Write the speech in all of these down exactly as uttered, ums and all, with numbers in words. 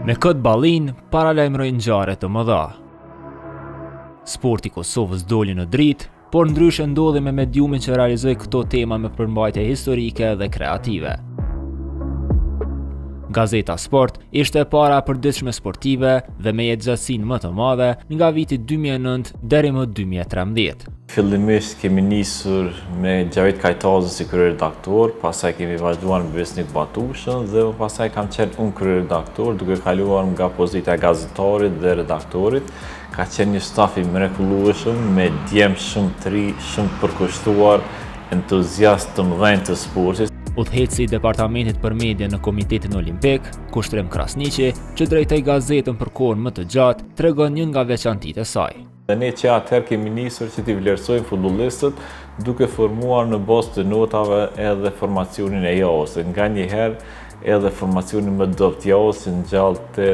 Me këtë ballin, paralajmërojnë ngjarje të mëdha. Sporti i Kosovës doli në dritë, por ndryshe ndodhi me mediumin që realizoi këto tema me përmbajtje historike dhe kreative. Gazeta Sport ishte e para e përditshme sportive dhe me jetëgjatësinë më të madhe nga viti dy mijë e nëntë deri më dy mijë e trembëdhjetë. Fillimisht kemi nisur me Gjavit Kajtazën si kryeredaktor, pastaj kemi vazhduar me Besnik Batushën dhe më pastaj kam qenë unë kryeredaktor, duke kaluar nga pozita e gazetarit dhe redaktorit. Ka qenë një staf i mrekullueshëm me djemë shumë të ri, shumë përkushtuar, entuziast të mëdhenj të sportit. Udhëheci i Departamentit për Media në Komitetin Olimpik, Kushtrim Krasniqi, që drejtoi gazetën për kohën më të gjatë, tregon një nga veçantitë e saj. Dhe ne që atëherë kemi nisur që t'i vlerësojmë futbollistët duke formuar në bazë të notave edhe formacionin e javës. Nga njëherë edhe formacionin më dobët javës që ngjallte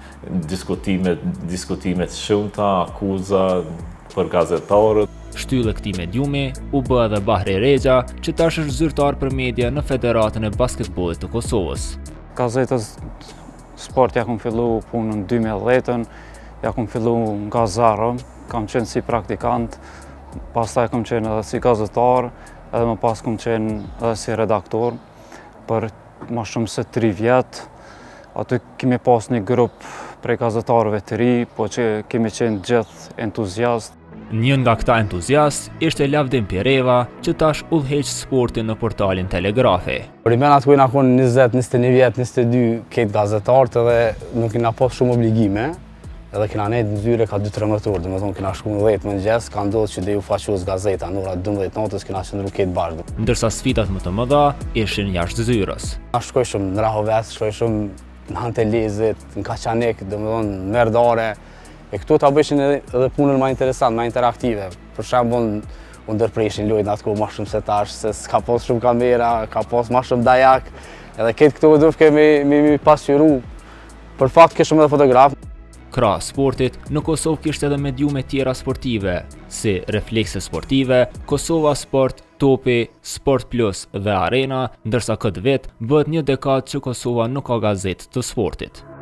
diskutimet, diskutimet shumëta, akuza për gazetarët. Shtyllë këtij mediumi u bë edhe Bahri Rexha, që tash është zyrtar për media në Federatën e Basketbollit të Kosovës. Gazetës Sport ja kam fillu punën në dy mijë e dhjetë, ja kam fillu nga zero, kam qenë si praktikant, pastaj kam qenë edhe si gazetar, edhe më pas kam qenë edhe si redaktor për më shumë se tri vjet. Aty kemi pas një grup prej gazetarëve të ri, po që kemi qenë gjithë entuziast. Një nga këta entuziast ishte Lavdim Pireva, që tash udhëheq sportin në portalin Telegrafi. Rimenat ku na kon njëzet, njëzet e një vjet, njëzet e dy këtë gazetarët edhe nuk kena pas shumë obligime, edhe kena nejtë në zyre ka dy tre mëtorë, dhe me thonë kena shku në dhjetë mëngjes, ka ndodhë që dhe ju faqos gazeta në ora dëmbëdhjetë natës kena qëndru këtë bashkë. Ndërsa sfidat më të mëdha ishin jashtë zyrës. Na shkoj shumë në Rahovec, shkoj shumë në Hantelezit, në Kaçanik, dhe me thonë në Merdare. E këtu ta bëshin edhe punën më interesant, më interaktive. Për shembull, u ndërpreshin lojën atë kohë më shumë se tash, se s'ka pas shumë kamera, ka pas më shumë dajak, edhe këtë këtu do të kemi me pasqyru. Për fakt kishim edhe fotograf. Krahas sportit, në Kosovë kishte edhe mediume tjera sportive, si Reflekse Sportive, Kosova Sport, Topi, Sport Plus dhe Arena, ndërsa këtë vit bëhet një dekadë që Kosova nuk ka gazetë të sportit.